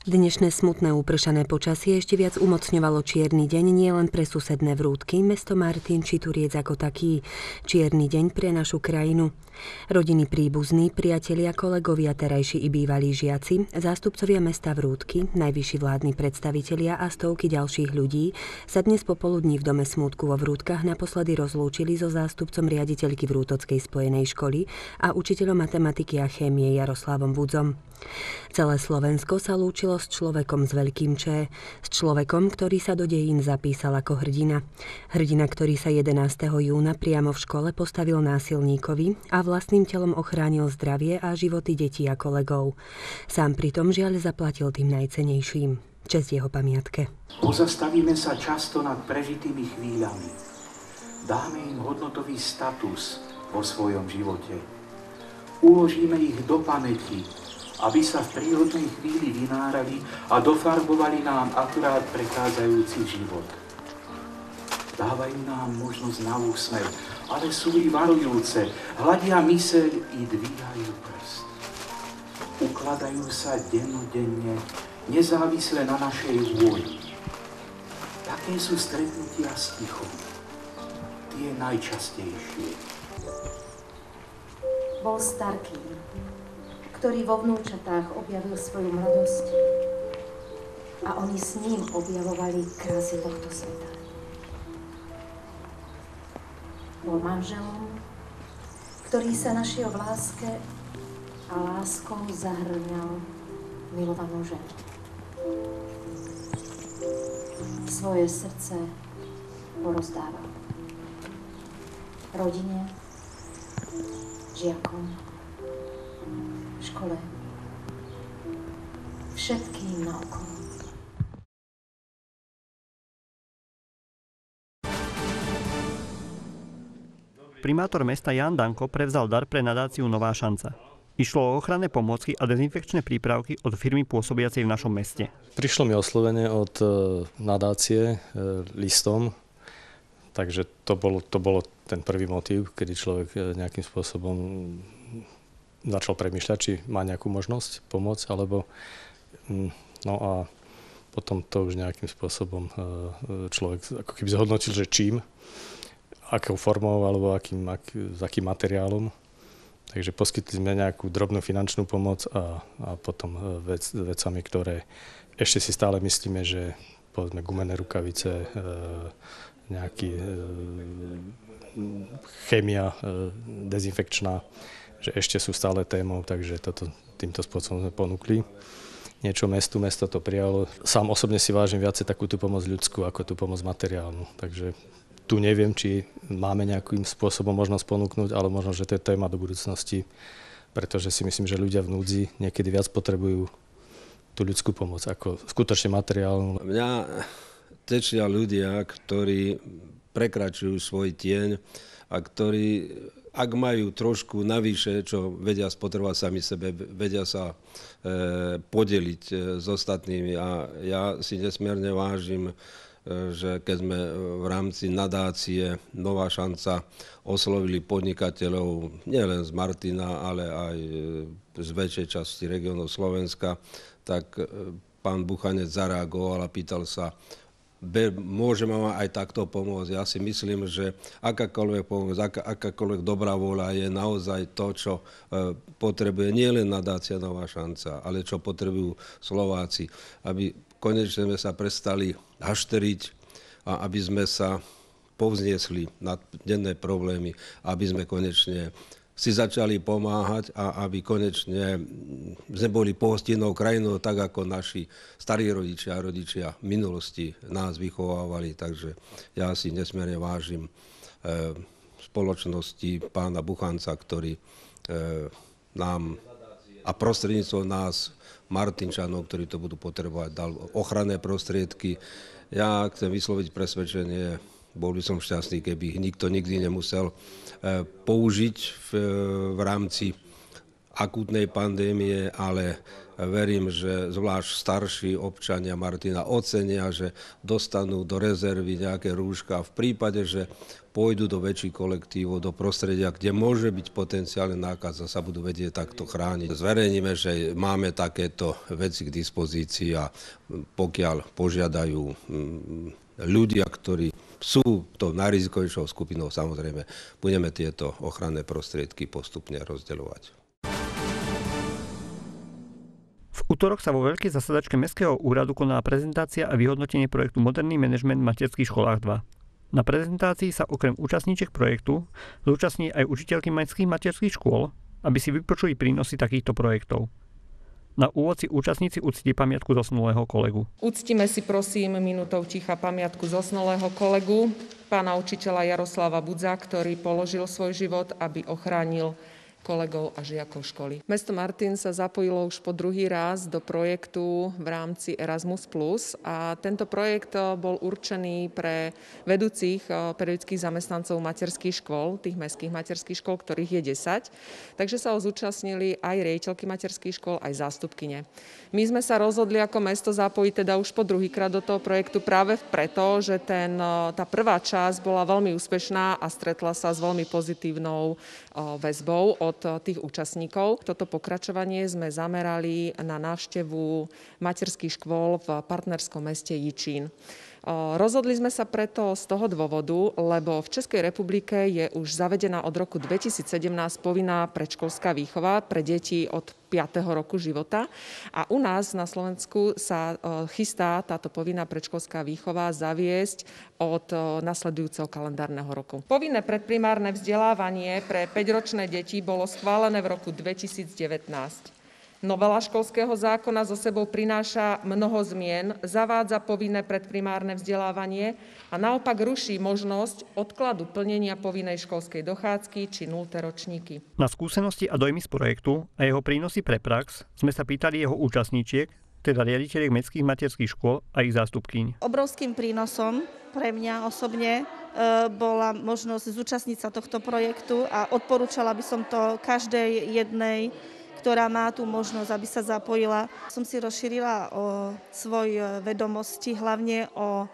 Dnešné smutné upršané počasie ešte viac umocňovalo čierny deň nielen pre susedné Vrútky, mesto Martin či Turiec ako taký. Čierny deň pre našu krajinu. Rodiny príbuzní, priatelia, kolegovia, terajší i bývalí žiaci, zástupcovia mesta Vrútky, najvyšší vládni predstavitelia a stovky ďalších ľudí sa dnes popoludní v dome smútku vo Vrútkach naposledy rozlúčili so zástupcom riaditeľky Vrútockej spojenej školy a učiteľom matematiky a chémie Jaroslavom Budzom. Celé Slovensko sa lúčilo s človekom s veľkým Č, s človekom, ktorý sa do dejín zapísal ako hrdina. Hrdina, ktorý sa 11. júna priamo v škole postavil násilníkovi a vlastným telom ochránil zdravie a životy detí a kolegov. Sám pritom žiaľ zaplatil tým najcenejším. Česť jeho pamiatke. Pozastavíme sa často nad prežitými chvíľami. Dáme im hodnotový status vo svojom živote. Uložíme ich do pamäti, aby sa v prírodnej chvíli vynárali a dofarbovali nám akurát prechádzajúci život. Dávajú nám možnosť na úsmev, ale sú i varujúce, hľadia myseľ i dvíhajú prst. Ukladajú sa dennodenne, nezávisle na našej vôli. Také sú stretnutia s tichom, tie najčastejšie. Bol starký, ktorý vo vnúčatách objavil svoju mladosť a oni s ním objavovali krásy tohto sveta. Bol manželom, ktorý sa našiel v láske a láskou zahrňal milovanú ženu. Svoje srdce porozdával rodine, žiakom, škole, všetkým naokolo. Primátor mesta Ján Danko prevzal dar pre nadáciu Nová šanca. Išlo o ochranné pomôcky a dezinfekčné prípravky od firmy pôsobiacej v našom meste. Prišlo mi oslovenie od nadácie listom, takže to bolo ten prvý motív, kedy človek nejakým spôsobom začal premýšľať, či má nejakú možnosť pomôcť, alebo no a potom to už nejakým spôsobom človek ako keby zhodnotil, že čím, akou formou alebo s akým materiálom. Takže poskytli sme nejakú drobnú finančnú pomoc a potom vecami, ktoré ešte si stále myslíme, že povedzme gumené rukavice, nejaký chémia dezinfekčná, že ešte sú stále témou, takže týmto spôsobom sme ponúkli niečo mestu. Mesto to prijalo. Sám osobne si vážim viacej takú tú pomoc ľudskú, ako tú pomoc materiálnu. Takže tu neviem, či máme nejakým spôsobom možnosť ponúknuť, ale možno, že to je téma do budúcnosti, pretože si myslím, že ľudia v núdzi niekedy viac potrebujú tú ľudskú pomoc ako skutočne materiálnu. Mňa tečia ľudia, ktorí prekračujú svoj tieň a ktorí, ak majú trošku navyše, čo vedia spotrebovať sami sebe, vedia sa podeliť s ostatnými. A ja si nesmierne vážim, že keď sme v rámci nadácie Nová šanca oslovili podnikateľov nielen z Martina, ale aj z väčšej časti regiónov Slovenska, tak pán Buchanec zareagoval a pýtal sa, môžeme vám aj takto pomôcť. Ja si myslím, že akákoľvek pomoc, akákoľvek dobrá vôľa je naozaj to, čo potrebuje nielen nadácia Nová šanca, ale čo potrebujú Slováci, aby konečne sme sa prestali hašteriť a aby sme sa povzniesli na denné problémy, aby sme konečne si začali pomáhať a aby konečne sme boli pohostinnou krajinou, tak ako naši starí rodičia a rodičia v minulosti nás vychovávali. Takže ja si nesmierne vážim spoločnosti pána Buchanca, ktorý nám a prostredníctvom nás, Martinčanov, ktorí to budú potrebovať, dal ochranné prostriedky. Ja chcem vysloviť presvedčenie, bol by som šťastný, keby ich nikto nikdy nemusel použiť v rámci akútnej pandémie, ale Verím, že zvlášť starší občania Martina ocenia, že dostanú do rezervy nejaké rúška. V prípade, že pôjdu do väčších kolektívov, do prostredia, kde môže byť potenciálne nákaza, sa budú vedieť takto chrániť. Zverejníme, že máme takéto veci k dispozícii a pokiaľ požiadajú ľudia, ktorí sú to najrizikovejšou skupinou, samozrejme, budeme tieto ochranné prostriedky postupne rozdeľovať. V utorok sa vo veľkej zasadačke Mestského úradu konala prezentácia a vyhodnotenie projektu Moderný manažment v materských školách 2. Na prezentácii sa okrem účastníčiek projektu zúčastní aj učiteľky mestských materských škôl, aby si vypočuli prínosy takýchto projektov. Na úvod si účastníci uctili pamiatku zosnulého kolegu. Uctíme si prosím minútou ticha pamiatku zosnulého kolegu, pána učiteľa Jaroslava Budza, ktorý položil svoj život, aby ochránil kolegov a žiakov školy. Mesto Martin sa zapojilo už po druhý raz do projektu v rámci Erasmus+, a tento projekt bol určený pre vedúcich pedagogických zamestnancov materských škôl, tých mestských materských škôl, ktorých je 10. Takže sa ho zúčastnili aj riaditeľky materských škôl, aj zástupkyne. My sme sa rozhodli ako mesto zapojiť teda už po druhýkrát do toho projektu práve preto, že tá prvá časť bola veľmi úspešná a stretla sa s veľmi pozitívnou väzbou od tých účastníkov. Toto pokračovanie sme zamerali na návštevu materských škôl v partnerskom meste Jičín. Rozhodli sme sa preto z toho dôvodu, lebo v Českej republike je už zavedená od roku 2017 povinná predškolská výchova pre deti od 5. roku života a u nás na Slovensku sa chystá táto povinná predškolská výchova zaviesť od nasledujúceho kalendárneho roku. Povinné predprimárne vzdelávanie pre 5-ročné deti bolo schválené v roku 2019. Novela školského zákona so sebou prináša mnoho zmien, zavádza povinné predprimárne vzdelávanie a naopak ruší možnosť odkladu plnenia povinnej školskej dochádzky či 0. ročníky. Na skúsenosti a dojmy z projektu a jeho prínosy pre prax sme sa pýtali jeho účastníčiek, teda riaditeľiek mestských materských škôl a ich zástupkyň. Obrovským prínosom pre mňa osobne bola možnosť zúčastniť sa tohto projektu a odporúčala by som to každej jednej, ktorá má tú možnosť, aby sa zapojila. Som si rozšírila o svoje vedomosti, hlavne o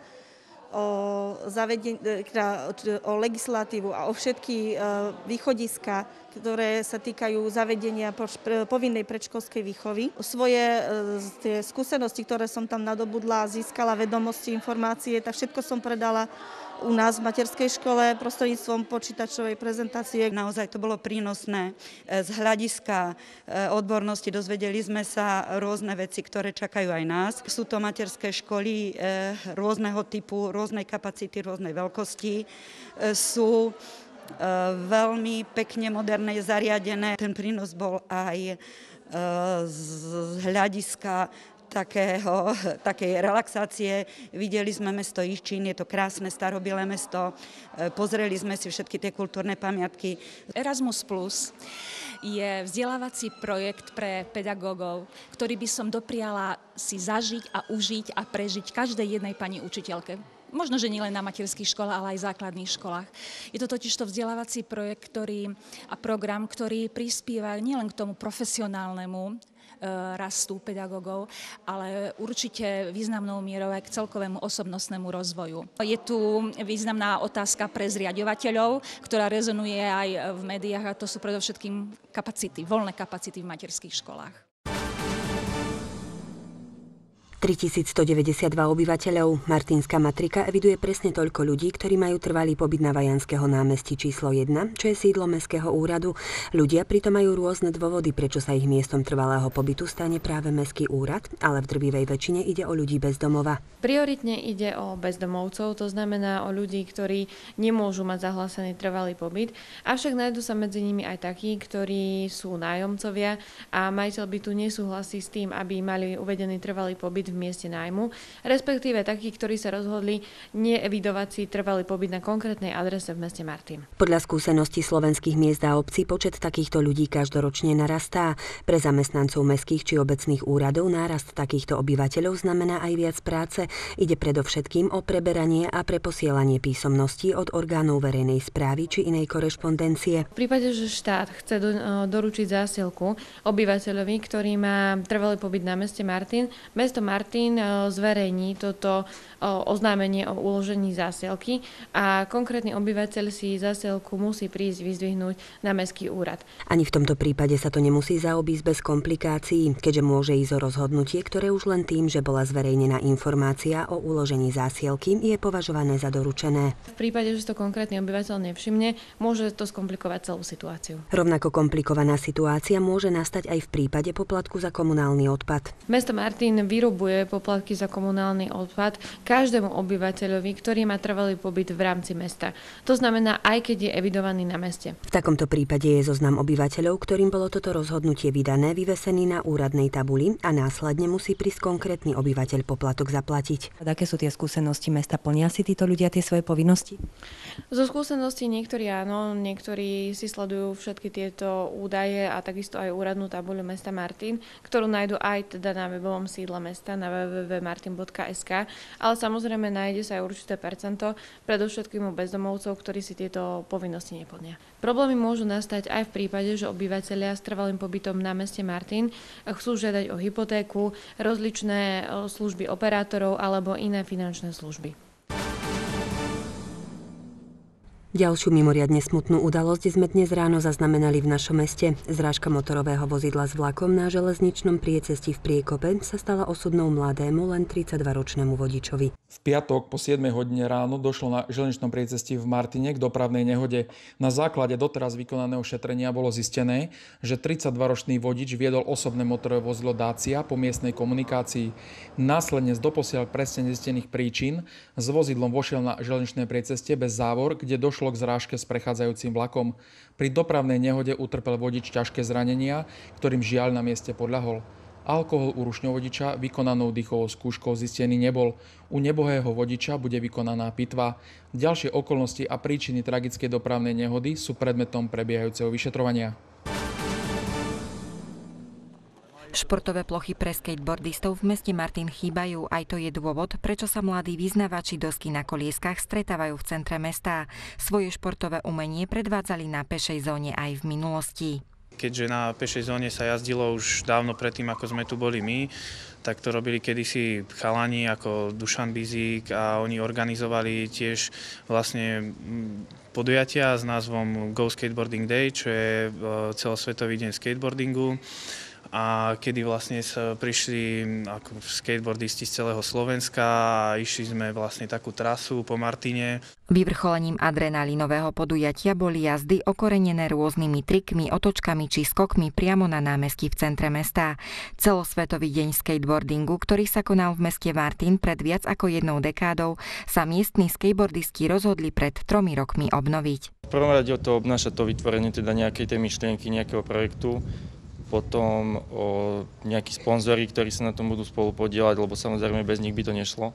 legislatívu a o všetky východiska, ktoré sa týkajú zavedenia povinnej predškolskej výchovy. Svoje tie skúsenosti, ktoré som tam nadobudla, získala vedomosti, informácie, tak všetko som predala u nás v materskej škole prostredníctvom počítačovej prezentácie. Naozaj to bolo prínosné z hľadiska odbornosti. Dozvedeli sme sa rôzne veci, ktoré čakajú aj nás. Sú to materské školy rôzneho typu, rôznej kapacity, rôznej veľkosti. Sú veľmi pekne moderne zariadené. Ten prínos bol aj z hľadiska takej relaxácie. Videli sme mesto Jičín, je to krásne starobilé mesto, pozreli sme si všetky tie kultúrne pamiatky. Erasmus Plus je vzdelávací projekt pre pedagógov, ktorý by som dopriala si zažiť a užiť a prežiť každej jednej pani učiteľke. Možno, že nielen na materských školách, ale aj základných školách. Je to totižto vzdelávací projekt a program, ktorý prispieva nielen k tomu profesionálnemu rastu pedagógov, ale určite významnou mierou aj k celkovému osobnostnému rozvoju. Je tu významná otázka pre zriaďovateľov, ktorá rezonuje aj v médiách, a to sú predovšetkým voľné kapacity v materských školách. 3192 obyvateľov. Martinská matrika eviduje presne toľko ľudí, ktorí majú trvalý pobyt na Vajanského námestí číslo 1, čo je sídlo Mestského úradu. Ľudia pritom majú rôzne dôvody, prečo sa ich miestom trvalého pobytu stane práve Mestský úrad, ale v drvivej väčšine ide o ľudí bez domova. Prioritne ide o bezdomovcov, to znamená o ľudí, ktorí nemôžu mať zahlásený trvalý pobyt, avšak nájdú sa medzi nimi aj takí, ktorí sú nájomcovia a majiteľ bytu nesúhlasí s tým, aby mali uvedený trvalý pobyt pobyt v mieste nájmu, respektíve takí, ktorí sa rozhodli neevidovať si trvalý pobyt na konkrétnej adrese v meste Martin. Podľa skúseností slovenských miest a obcí počet takýchto ľudí každoročne narastá. Pre zamestnancov mestských či obecných úradov nárast takýchto obyvateľov znamená aj viac práce. Ide predovšetkým o preberanie a preposielanie písomností od orgánov verejnej správy či inej korešpondencie. V prípade, že štát chce doručiť zásielku obyvateľovi, ktorý má trvalý pobyt na meste Martin, mesto Martin zverejní toto oznámenie o uložení zásielky a konkrétny obyvateľ si zásielku musí prísť vyzdvihnúť na mestský úrad. Ani v tomto prípade sa to nemusí zaobísť bez komplikácií, keďže môže ísť o rozhodnutie, ktoré už len tým, že bola zverejnená informácia o uložení zásielky, je považované za doručené. V prípade, že to konkrétny obyvateľ nevšimne, môže to skomplikovať celú situáciu. Rovnako komplikovaná situácia môže nastať aj v prípade poplatku za komunálny odpad. Mesto Martin vyrobuje poplatky za komunálny odpad každému obyvateľovi, ktorý má trvalý pobyt v rámci mesta. To znamená, aj keď je evidovaný na meste. V takomto prípade je zoznam obyvateľov, ktorým bolo toto rozhodnutie vydané, vyvesený na úradnej tabuli a následne musí prísť konkrétny obyvateľ poplatok zaplatiť. Aké sú tie skúsenosti mesta? Plnia si títo ľudia tie svoje povinnosti? Zo skúseností niektorí áno, niektorí si sledujú všetky tieto údaje a takisto aj úradnú tabuľu mesta Martin, ktorú nájdu aj teda na webovom sídle mesta na www.martin.sk, ale samozrejme nájde sa aj určité percento, predovšetkým u bezdomovcov, ktorí si tieto povinnosti neplnia. Problémy môžu nastať aj v prípade, že obyvateľia s trvalým pobytom na meste Martin chcú žiadať o hypotéku, rozličné služby operátorov alebo iné finančné služby. Ďalšiu mimoriadne smutnú udalosť sme dnes ráno zaznamenali v našom meste. Zrážka motorového vozidla s vlakom na železničnom priecesti v Priekope sa stala osudnou mladému, len 32-ročnému vodičovi. V piatok po 7 hodine ráno došlo na železničnom priecesti v Martine k dopravnej nehode. Na základe doteraz vykonaného šetrenia bolo zistené, že 32-ročný vodič viedol osobné motorové vozidlo Dacia po miestnej komunikácii. Následne z doposiaľ presne nezistených príčin s vozidlom vošiel na železničnej prieceste bez závor, kde došlo k zrážke s prechádzajúcim vlakom. Pri dopravnej nehode utrpel vodič ťažké zranenia, ktorým žiaľ na mieste podľahol. Alkohol u rušňov vodiča vykonanou dýchovou skúškou zistený nebol. U nebohého vodiča bude vykonaná pitva. Ďalšie okolnosti a príčiny tragickej dopravnej nehody sú predmetom prebiehajúceho vyšetrovania. Športové plochy pre skateboardistov v meste Martin chýbajú. Aj to je dôvod, prečo sa mladí vyznavači dosky na kolieskách stretávajú v centre mesta. Svoje športové umenie predvádzali na pešej zóne aj v minulosti. Keďže na pešej zóne sa jazdilo už dávno predtým, ako sme tu boli my, tak to robili kedysi chalani ako Dušan Bizík a oni organizovali tiež vlastne podujatia s názvom Go Skateboarding Day, čo je celosvetový deň skateboardingu. A kedy vlastne prišli ako skateboardisti z celého Slovenska a išli sme vlastne takú trasu po Martine. Vyvrcholením adrenalinového podujatia boli jazdy okorenené rôznymi trikmi, otočkami či skokmi priamo na námestí v centre mesta. Celosvetový deň skateboardingu, ktorý sa konal v meste Martin pred viac ako 1 dekádou, sa miestni skateboardisti rozhodli pred 3 rokmi obnoviť. V prvom rade to obnáša to vytvorenie teda nejakej tej myšlienky, nejakého projektu, potom o nejakí sponzori, ktorí sa na tom budú spolu podieľať, lebo samozrejme bez nich by to nešlo.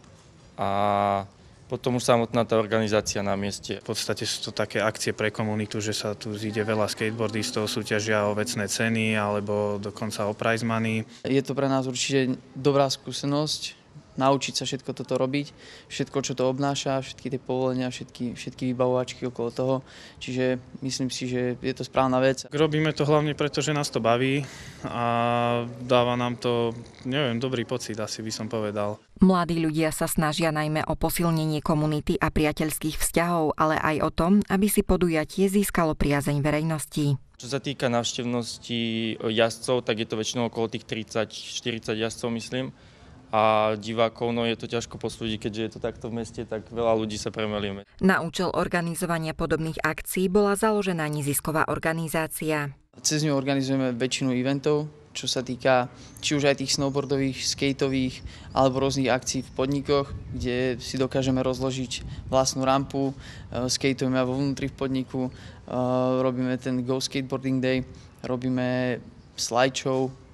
A potom už samotná tá organizácia na mieste. V podstate sú to také akcie pre komunitu, že sa tu zíde veľa skateboardistov, súťažia o vecné ceny alebo dokonca o prize money. Je to pre nás určite dobrá skúsenosť, naučiť sa všetko toto robiť, všetko, čo to obnáša, všetky tie povolenia, všetky vybavovačky okolo toho. Čiže myslím si, že je to správna vec. Robíme to hlavne preto, že nás to baví a dáva nám to, dobrý pocit, asi by som povedal. Mladí ľudia sa snažia najmä o posilnenie komunity a priateľských vzťahov, ale aj o tom, aby si podujatie získalo priazeň verejnosti. Čo sa týka návštevnosti jazdcov, tak je to väčšinou okolo tých 30-40 jazdcov, myslím. A divákov, je to ťažko posúdiť, keďže je to takto v meste, tak veľa ľudí sa premelíme. Na účel organizovania podobných akcií bola založená nezisková organizácia. Cez ňu organizujeme väčšinu eventov, čo sa týka či už aj tých snowboardových, skateových alebo rôznych akcií v podnikoch, kde si dokážeme rozložiť vlastnú rampu, skateujeme vo vnútri v podniku, robíme ten Go Skateboarding Day, robíme slideshow,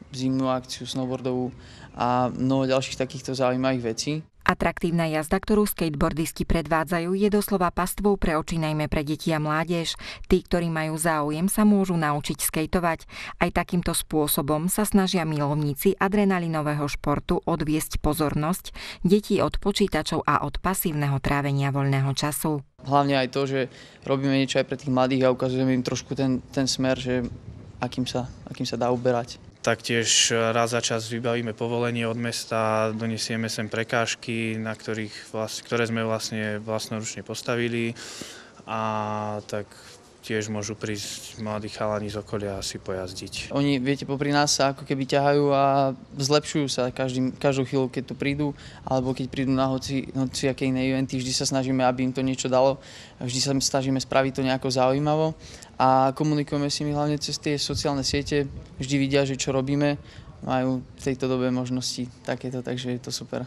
zimnú akciu snowboardovú a mnoho ďalších takýchto zaujímavých vecí. Atraktívna jazda, ktorú skateboardisti predvádzajú, je doslova pastvou pre oči najmä pre deti a mládež. Tí, ktorí majú záujem, sa môžu naučiť skejtovať. Aj takýmto spôsobom sa snažia milovníci adrenalinového športu odviesť pozornosť detí od počítačov a od pasívneho trávenia voľného času. Hlavne aj to, že robíme niečo aj pre tých mladých a ukazujeme im trošku ten smer, že akým sa dá uberať. Taktiež raz za čas vybavíme povolenie od mesta, donesieme sem prekážky, ktoré sme vlastnoručne postavili a tak tiež môžu prísť mladí chalani z okolia si pojazdiť. Oni, viete, popri nás sa ako keby ťahajú a zlepšujú sa každú chvíľu, keď tu prídu, alebo keď prídu na hociaké iné eventy, vždy sa snažíme, aby im to niečo dalo, vždy sa snažíme spraviť to nejako zaujímavo. A komunikujeme si my hlavne cez tie sociálne siete, vždy vidia, že čo robíme, majú v tejto dobe možnosti takéto, takže je to super.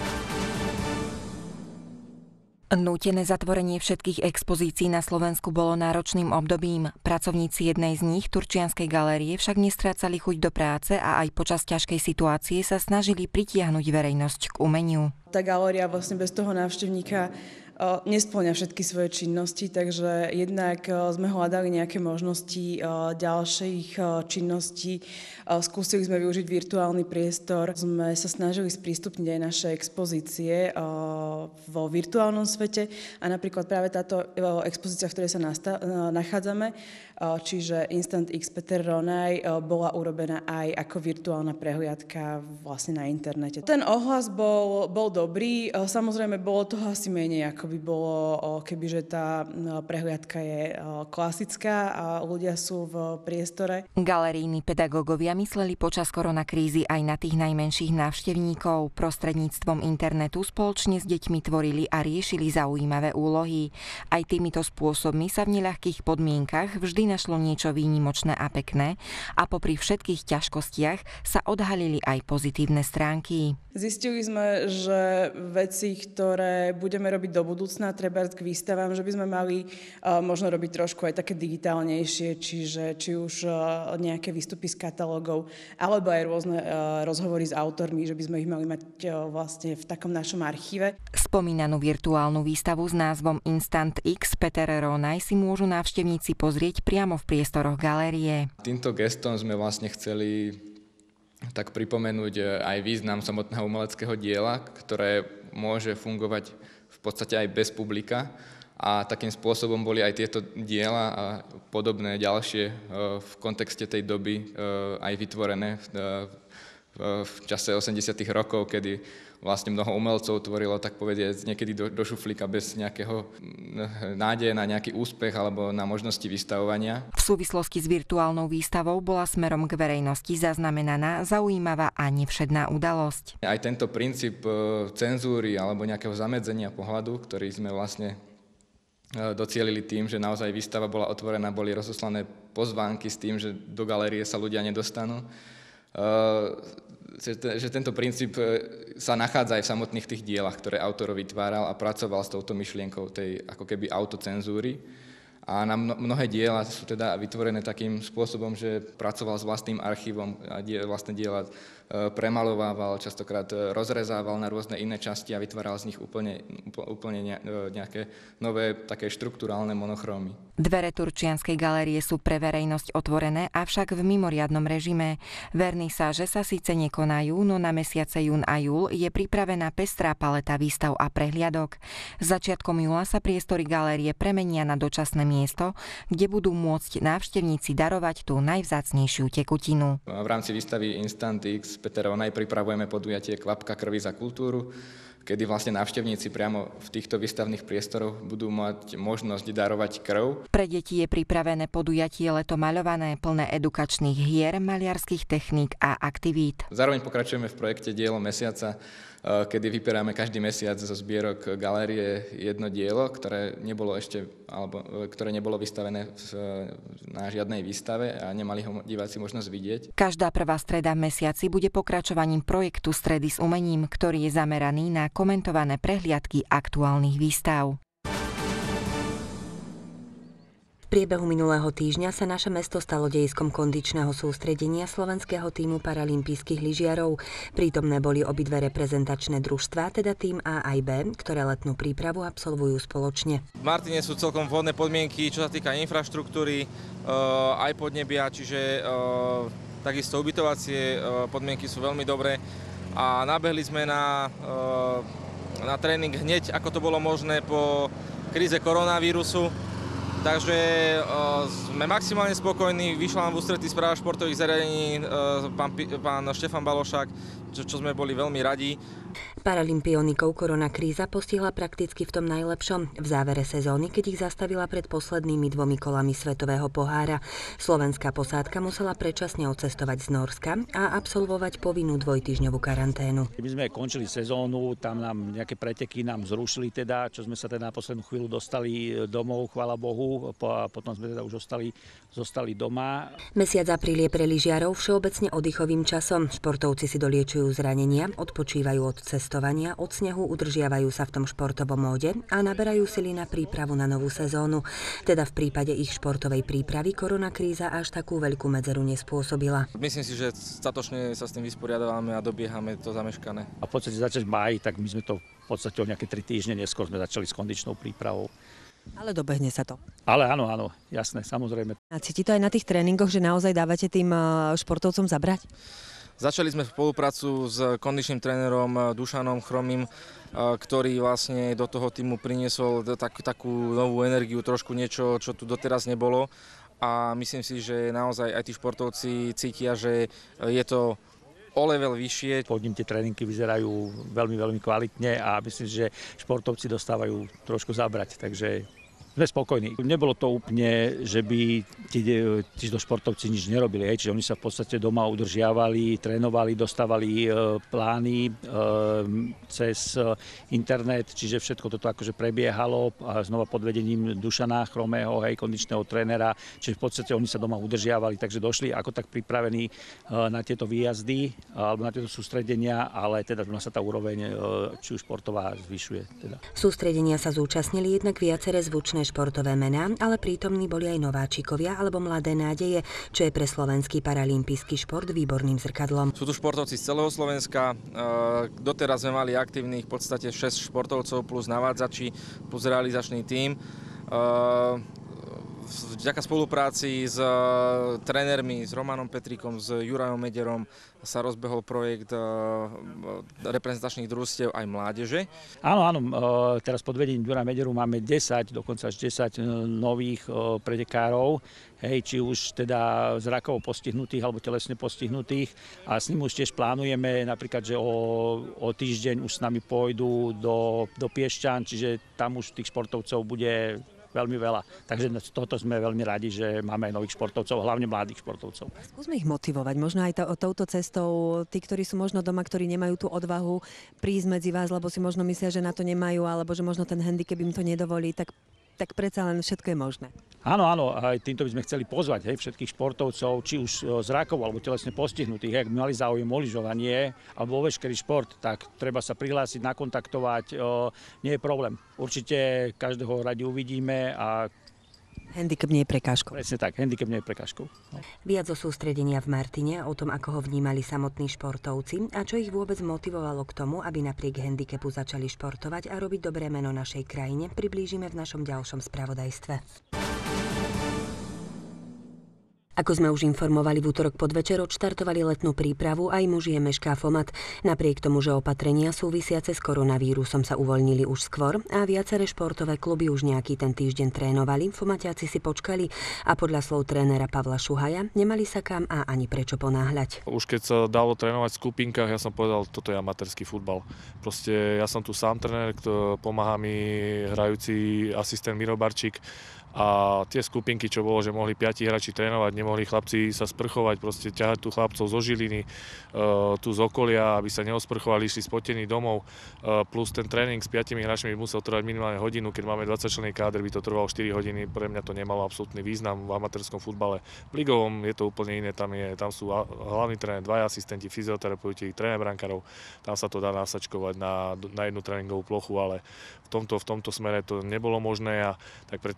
Nútené zatvorenie všetkých expozícií na Slovensku bolo náročným obdobím. Pracovníci jednej z nich, Turčianskej galérie, však nestrácali chuť do práce a aj počas ťažkej situácie sa snažili pritiahnuť verejnosť k umeniu. Tá galéria vlastne bez toho návštevníka nespĺňa všetky svoje činnosti, takže jednak sme hľadali nejaké možnosti ďalších činností. Skúsili sme využiť virtuálny priestor. Sme sa snažili sprístupniť aj naše expozície vo virtuálnom svete a napríklad práve táto expozícia, v ktorej sa nachádzame, čiže Instant X Peter Ronaj, bola urobená aj ako virtuálna prehliadka vlastne na internete. Ten ohlas bol dobrý, samozrejme bolo toho asi menej, ako by bolo, kebyže tá prehliadka je klasická a ľudia sú v priestore. Galerijní pedagógovia mysleli počas koronakrízy aj na tých najmenších návštevníkov. Prostredníctvom internetu spoločne s deťmi tvorili a riešili zaujímavé úlohy. Aj týmito spôsobmi sa v neľahkých podmienkach vždy našlo niečo výnimočné a pekné a popri všetkých ťažkostiach sa odhalili aj pozitívne stránky. Zistili sme, že veci, ktoré budeme robiť do budúcna, treba k výstavám, že by sme mali možno robiť trošku aj také digitálnejšie, či už nejaké výstupy z katalógov, alebo aj rôzne rozhovory s autormi, že by sme ich mali mať vlastne v takom našom archíve. Spomínanú virtuálnu výstavu s názvom Instant X Peter Ronaj si môžu návštevníci pozrieť priamo v priestoroch galérie. Týmto gestom sme vlastne chceli tak pripomenúť aj význam samotného umeleckého diela, ktoré môže fungovať v podstate aj bez publika. A takým spôsobom boli aj tieto diela a podobné ďalšie v kontexte tej doby aj vytvorené v čase 80. rokov, kedy vlastne mnoho umelcov tvorilo, tak povediať, niekedy do šuflíka bez nejakého nádeje na nejaký úspech alebo na možnosti vystavovania. V súvislosti s virtuálnou výstavou bola smerom k verejnosti zaznamenaná zaujímavá a nevšedná udalosť. Aj tento princíp cenzúry alebo nejakého zamedzenia pohľadu, ktorý sme vlastne docielili tým, že naozaj výstava bola otvorená, boli rozoslané pozvánky s tým, že do galérie sa ľudia nedostanú. Že tento princíp sa nachádza aj v samotných tých dielach, ktoré autor vytváral a pracoval s touto myšlienkou tej ako keby autocenzúry. A na mnohé diela sú teda vytvorené takým spôsobom, že pracoval s vlastným archívom a vlastné diela premalovával, častokrát rozrezával na rôzne iné časti a vytváral z nich úplne nejaké nové také štruktúrálne monochrómy. Dvere Turčianskej galérie sú pre verejnosť otvorené, avšak v mimoriadnom režime. Vernisáže sa síce nekonajú, no na mesiace jún a júl je pripravená pestrá paleta výstav a prehliadok. Začiatkom júla sa priestory galérie premenia na dočasné miesto, kde budú môcť návštevníci darovať tú najvzácnejšiu tekutinu. V rámci výstavy Instant X Peter Ronaj pripravujeme podujatie Kvapka krvi za kultúru, kedy vlastne návštevníci priamo v týchto výstavných priestoroch budú mať možnosť darovať krv. Pre deti je pripravené podujatie Leto maľované, plné edukačných hier, maliarských techník a aktivít. Zároveň pokračujeme v projekte Dielo mesiaca, kedy vyberáme každý mesiac zo zbierok galérie jedno dielo, ktoré nebolo vystavené na žiadnej výstave a nemali ho diváci možnosť vidieť. Každá prvá streda v mesiaci bude pokračovaním projektu Stredy s umením, ktorý je zameraný na komentované prehliadky aktuálnych výstav. V priebehu minulého týždňa sa naše mesto stalo dejiskom kondičného sústredenia slovenského tímu paralympijských lyžiarov. Prítomné boli obidve reprezentačné družstvá, teda tým A aj B, ktoré letnú prípravu absolvujú spoločne. V Martine sú celkom vhodné podmienky, čo sa týka infraštruktúry, aj podnebia, čiže takisto ubytovacie podmienky sú veľmi dobré a nabehli sme na tréning hneď, ako to bolo možné po kríze koronavírusu. Takže sme maximálne spokojní, vyšla nám v ústretí správa športových zariadení pán Štefan Balošák, čo sme boli veľmi radi. Paralympionikov koronakríza postihla prakticky v tom najlepšom, v závere sezóny, keď ich zastavila pred poslednými 2 kolami Svetového pohára. Slovenská posádka musela predčasne odcestovať z Nórska a absolvovať povinnú 2-týždňovú karanténu. My sme končili sezónu, tam nám nejaké preteky nám zrušili teda, čo sme sa teda na poslednú chvíľu dostali domov, chvála Bohu, a potom sme teda už zostali doma. Mesiac apríl je pre lyžiarov všeobecne oddychovým časom. Športovci si doliečujú zranenia, odpočívajú od cestovania, od snehu, udržiavajú sa v tom športovom móde a naberajú sily na prípravu na novú sezónu. Teda v prípade ich športovej prípravy koronakríza až takú veľkú medzeru nespôsobila. Myslím si, že statočne sa s tým vysporiadávame a dobiehame to zameškané. A v podstate začať v máji, tak my sme to v podstate o nejaké 3 týždne neskôr sme začali s kondičnou prípravou. Ale dobehne sa to. Ale áno, jasné, samozrejme. A cíti to aj na tých tréningoch, že naozaj dávate tým športovcom zabrať? Začali sme spoluprácu s kondičným trénerom Dušanom Chromým, ktorý vlastne do toho týmu priniesol takú novú energiu, trošku niečo, čo tu doteraz nebolo. A myslím si, že naozaj aj tí športovci cítia, že je to o level vyššie. Pod ním tie tréningy vyzerajú veľmi, veľmi kvalitne a myslím, že športovci dostávajú trošku zabrať, takže sme spokojní. Nebolo to úplne, že by títo športovci nič nerobili, čiže oni sa v podstate doma udržiavali, trénovali, dostávali plány cez internet, čiže všetko toto akože prebiehalo a znova pod vedením Dušana Chromého, kondičného trénera, čiže v podstate oni sa doma udržiavali, takže došli ako tak pripravení na tieto výjazdy alebo na tieto sústredenia, ale teda sa tá úroveň či už športová zvyšuje. Teda. Sústredenia sa zúčastnili jednak viaceré zvučné športové mená, ale prítomní boli aj nováčikovia alebo mladé nádeje, čo je pre slovenský paralympijský šport výborným zrkadlom. Sú tu športovci z celého Slovenska. Doteraz sme mali aktívnych v podstate 6 športovcov plus navádzači plus realizačný tím. Vďaka spolupráci s trénermi, s Romanom Petrikom, s Jurajom Mederom sa rozbehol projekt reprezentačných družstiev aj mládeže. Áno, teraz pod vedením Juraja Mederu máme 10, dokonca až 10 nových pretekárov, či už teda zrakovo postihnutých alebo telesne postihnutých a s ním už tiež plánujeme napríklad, že o týždeň už s nami pôjdu do Piešťan, čiže tam už tých športovcov bude veľmi veľa. Takže z tohoto sme veľmi radi, že máme aj nových športovcov, hlavne mladých športovcov. Skúsme ich motivovať, možno aj touto cestou, tí, ktorí sú možno doma, ktorí nemajú tú odvahu prísť medzi vás, lebo si možno myslia, že na to nemajú, alebo že možno ten handicap im to nedovolí, tak predsa len všetko je možné. Áno, aj týmto by sme chceli pozvať všetkých športovcov, či už zrakovo alebo telesne postihnutých, ak mali záujem o lyžovanie alebo o veškerý šport, tak treba sa prihlásiť, nakontaktovať, nie je problém. Určite každého radi uvidíme a handicap nie je prekážkou. Presne tak, handicap nie je prekážkou. No. Viac o sústredenia v Martine, o tom, ako ho vnímali samotní športovci a čo ich vôbec motivovalo k tomu, aby napriek handicapu začali športovať a robiť dobré meno našej krajine, priblížime v našom ďalšom spravodajstve. Ako sme už informovali, v utorok podvečer odštartovali letnú prípravu aj mužie Mešká FOMAT. Napriek tomu, že opatrenia súvisiace s koronavírusom sa uvoľnili už skôr a viaceré športové kluby už nejaký ten týždeň trénovali, FOMATiaci si počkali a podľa slov trénera Pavla Šuhaja nemali sa kam a ani prečo ponáhľať. Už keď sa dalo trénovať v skupinkách, ja som povedal, toto je amatérsky futbal. Proste ja som tu sám tréner, pomáha mi hrajúci asistent Miro Barčík. A tie skupinky, čo bolo, že mohli 5 hráči trénovať, nemohli chlapci sa sprchovať, proste ťahať tu chlapcov zo Žiliny, tu z okolia, aby sa neosprchovali, išli spotení domov, plus ten tréning s 5 hráčmi by musel trvať minimálne hodinu, keď máme 20-členný káder, by to trvalo 4 hodiny, pre mňa to nemalo absolútny význam v amatérskom futbale. V ligovom je to úplne iné, tam sú hlavní tréner, 2 asistenti, fyzioterapeuti, tréner brankárov, tam sa to dá nasačkovať na jednu tréningovú plochu, ale v tomto smere to nebolo možné a tak preto po konzultácii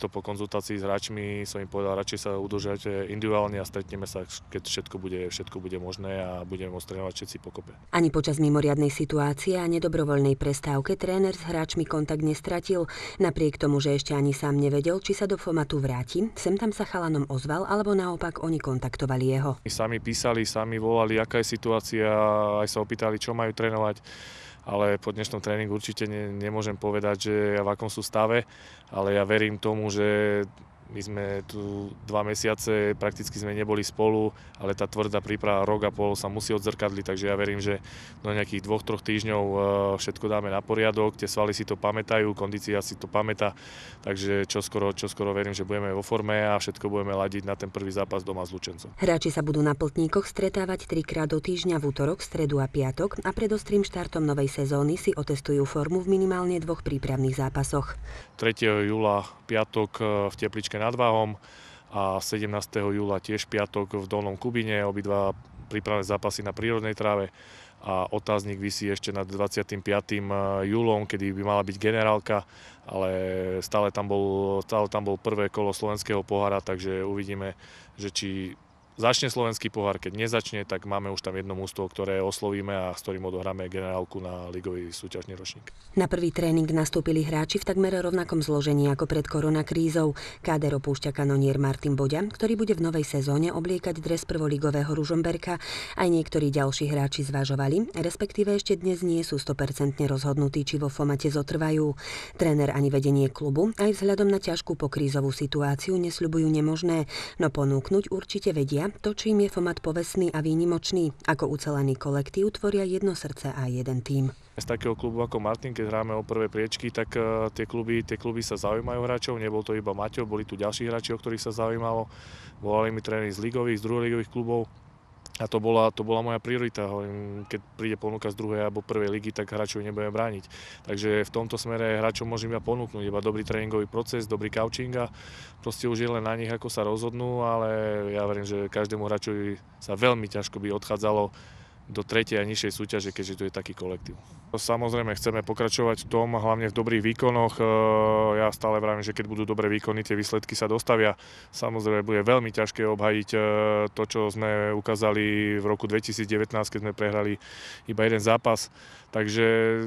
konzultácii s hráčmi som im povedal, radšej sa udržajte individuálne a stretneme sa, keď všetko bude možné a budeme môcť trénovať všetci pokope. Ani počas mimoriadnej situácie a nedobrovoľnej prestávke tréner s hráčmi kontakt nestratil. Napriek tomu, že ešte ani sám nevedel, či sa do Fomatu vráti, sem tam sa chalanom ozval, alebo naopak oni kontaktovali jeho. Sami písali, sami volali, aká je situácia, aj sa opýtali, čo majú trénovať. Ale po dnešnom tréningu určite nemôžem povedať, že v akom sú stave, ale ja verím tomu, že my sme tu 2 mesiace, prakticky sme neboli spolu, ale tá tvrdá príprava rok a pol sa musí odzrkadliť, takže ja verím, že do nejakých 2-3 týždňov všetko dáme na poriadok, tie svaly si to pamätajú, kondícia si to pamätá, takže čoskoro verím, že budeme vo forme a všetko budeme ladiť na ten prvý zápas doma s Lučencom. Hráči sa budú na Pltníkoch stretávať 3-krát do týždňa v utorok, stredu a piatok a pred ostrým štartom novej sezóny si otestujú formu v minimálne 2 prípravných zápasoch. 3. júla piatok v Tepličke nad Váhom a 17. júla tiež piatok v Dolnom Kubine, obidva prípravné zápasy na prírodnej tráve a otáznik visí ešte nad 25. júlom, kedy by mala byť generálka, ale stále tam bol prvé kolo slovenského pohára, takže uvidíme, že či začne slovenský pohár, keď nezačne, tak máme už tam jedno mužstvo, ktoré oslovíme a s ktorým odohráme generálku na ligový súťažný ročník. Na prvý tréning nastúpili hráči v takmer rovnakom zložení ako pred koronakrízou. Káder opúšťa kanonier Martin Boďa, ktorý bude v novej sezóne obliekať dres prvoligového Ružomberka. Aj niektorí ďalší hráči zvažovali, respektíve ešte dnes nie sú 100% rozhodnutí, či vo Fomate zotrvajú. Tréner ani vedenie klubu aj vzhľadom na ťažkú pokrízovú situáciu nesľubujú nemožné, no ponúknuť určite vedia to, čím je Fomat povestný a výnimočný. Ako ucelený kolektív tvoria jedno srdce a jeden tím. Z takého klubu ako Martin, keď hráme o prvé priečky, tak tie kluby sa zaujímajú hráčov. Nebol to iba Maťo, boli tu ďalší hráči, o ktorých sa zaujímalo. Volali mi tréneri z ligových, z druholigových klubov. A to bola moja priorita. Keď príde ponuka z druhej alebo prvej ligy, tak hráčov nebudeme brániť. Takže v tomto smere hráčom môžem iba ponúknuť iba dobrý tréningový proces, dobrý coaching a proste už je len na nich, ako sa rozhodnú, ale ja verím, že každému hráčovi sa veľmi ťažko by odchádzalo do 3. a nižšej súťaže, keďže to je taký kolektív. Samozrejme chceme pokračovať v tom, hlavne v dobrých výkonoch. Ja stále vravím, že keď budú dobré výkony, tie výsledky sa dostavia. Samozrejme bude veľmi ťažké obhajiť to, čo sme ukázali v roku 2019, keď sme prehrali iba jeden zápas. Takže,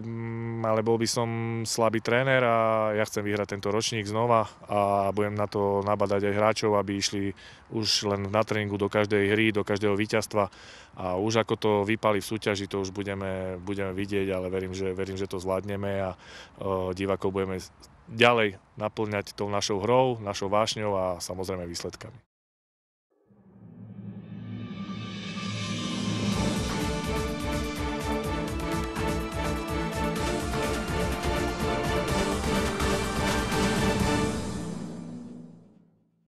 ale bol by som slabý tréner a ja chcem vyhrať tento ročník znova a budem na to nabadať aj hráčov, aby išli už len na tréningu do každej hry, do každého víťazstva a už ako to vypali v súťaži, to už budeme vidieť, ale verím, že to zvládneme a divákov budeme ďalej naplňať tou našou hrou, našou vášňou a samozrejme výsledkami.